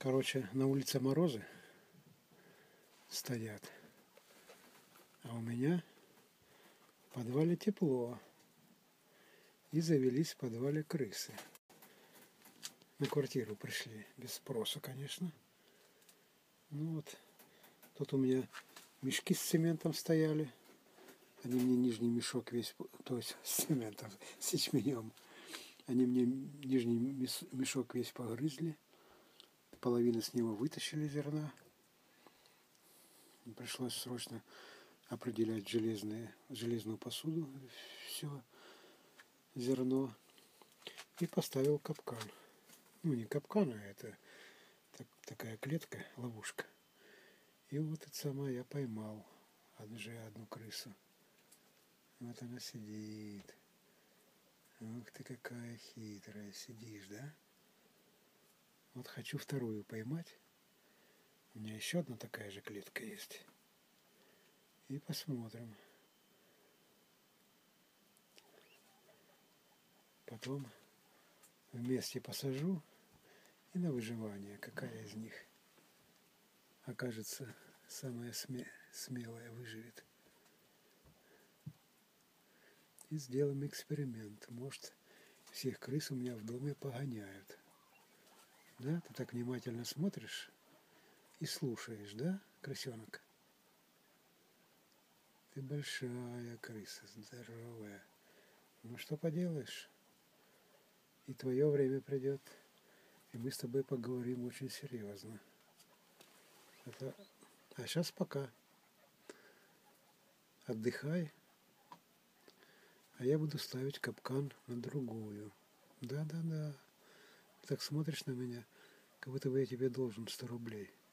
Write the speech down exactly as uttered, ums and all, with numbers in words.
Короче, на улице морозы стоят, а у меня в подвале тепло. И завелись в подвале крысы. На квартиру пришли, без спроса, конечно. Ну вот, тут у меня мешки с цементом стояли. Они мне нижний мешок весь, то есть с цементом, с ячменем. Они мне нижний мешок весь погрызли. Половину с него вытащили зерна. Пришлось срочно определять железные, железную посуду, все зерно. И поставил капкан. Ну, не капкан, а это так, такая клетка, ловушка. И вот это самое я поймал уже одну крысу. Вот она сидит. Ух ты, какая хитрая. Сидишь, да? Вот хочу вторую поймать. У меня еще одна такая же клетка есть. И посмотрим. Потом вместе посажу и на выживание, какая из них окажется самая сме- смелая, выживет. И сделаем эксперимент. Может, всех крыс у меня в доме погоняют. Да, ты так внимательно смотришь и слушаешь, да, крысенок? Ты большая крыса, здоровая. Ну что поделаешь? И твое время придет, и мы с тобой поговорим очень серьезно. Это... А сейчас пока. Отдыхай, а я буду ставить капкан на другую. Да-да-да. Так смотришь на меня, как будто бы я тебе должен сто рублей.